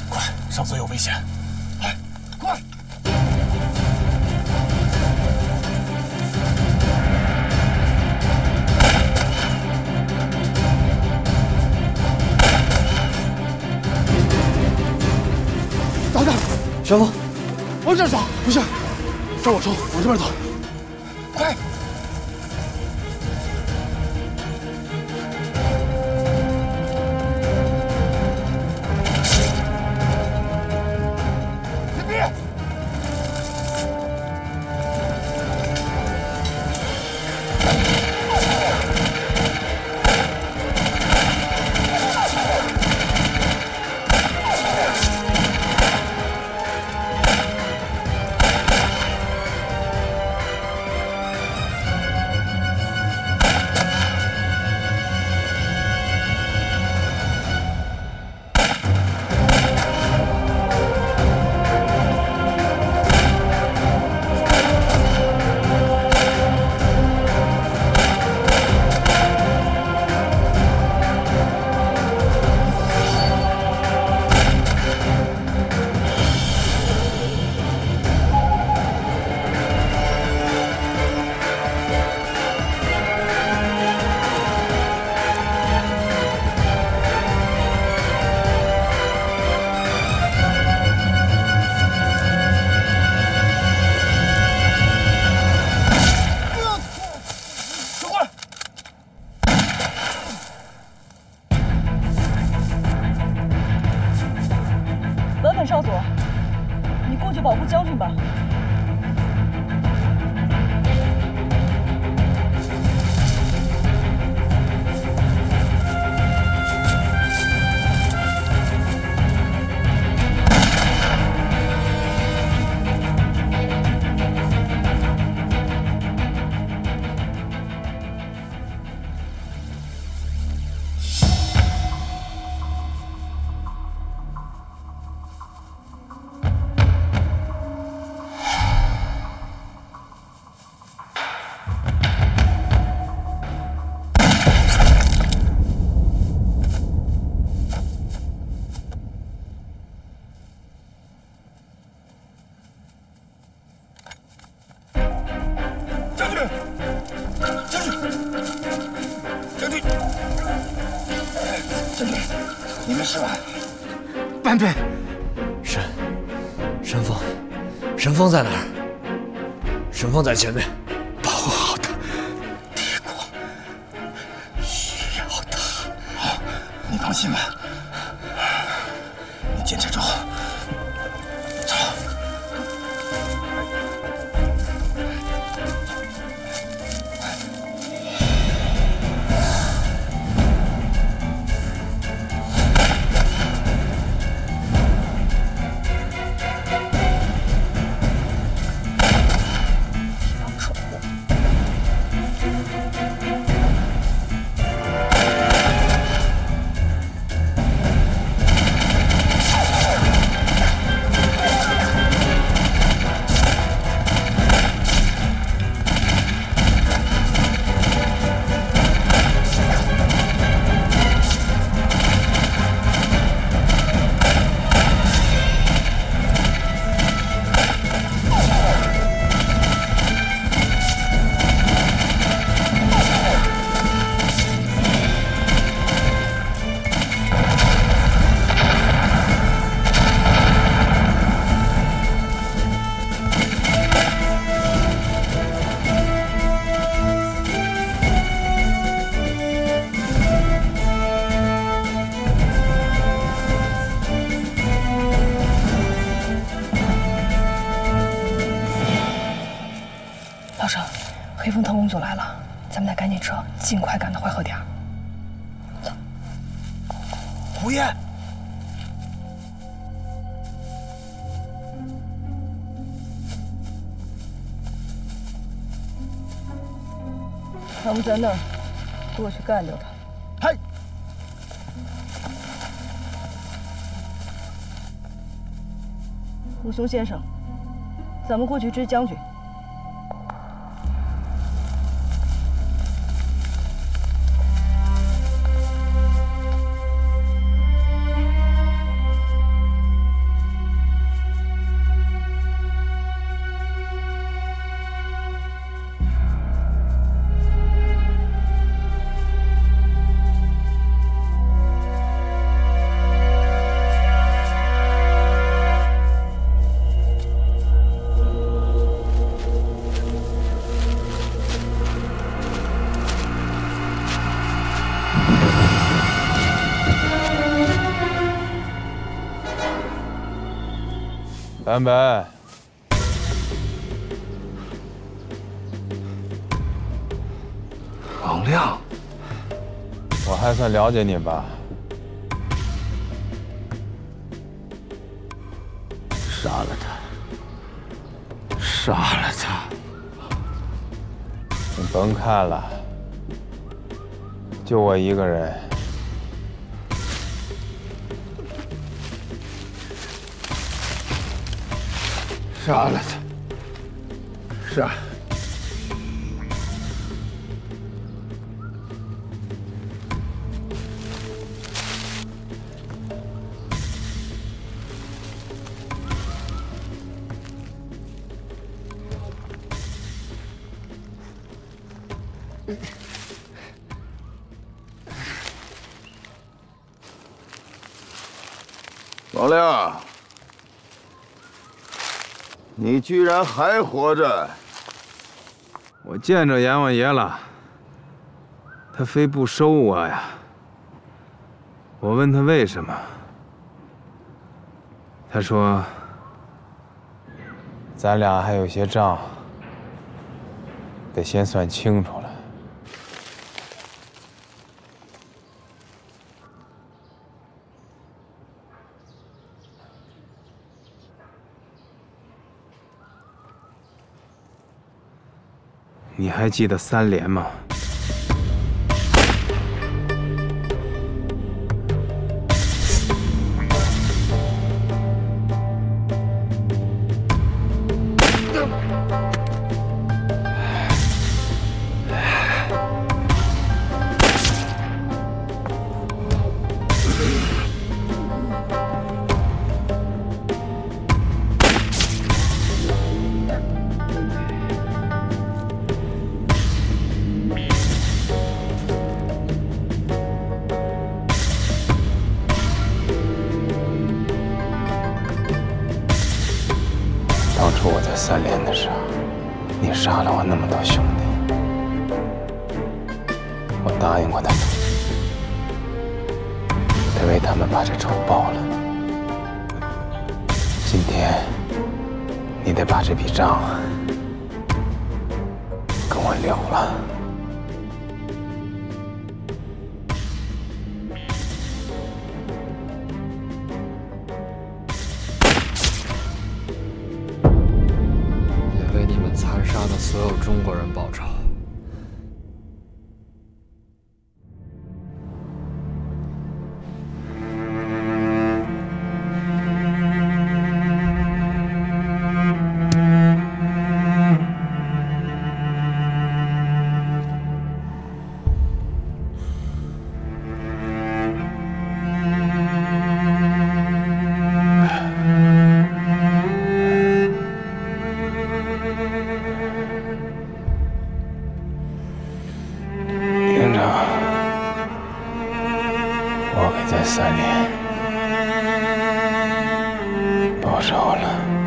快，上次有危险！来，快！ 打开！ 旋风， 往这儿走，不是，照我说，往这边走。 快！ 少佐，你过去保护将军吧。 你没事吧？ 半贝， 神风在哪儿？神风在前面， 保护好他。帝国需要他。好，你放心吧。你坚持住。走。 老生，黑风特工组来了，咱们得赶紧撤，尽快赶到会合点。走。 胡爷， 他们在那儿，过去干掉他。 嗨。 武雄先生，咱们过去追将军。 本本， 王亮， 我还算了解你吧？ 杀了他！杀了他！ 你甭看了，就我一个人。 杀了他！杀！ 王亮，你居然还活着！ 我见着阎王爷了，他非不收我呀。我问他为什么，他说咱俩还有些账得先算清楚了。你还记得3连吗？当初我在3连的时候，你杀了我那么多兄弟，我答应过他们，得为他们把这仇报了。今天，你得把这笔账跟我了了。 为你们残杀的所有中国人报仇。 营长，我给这3连报仇了。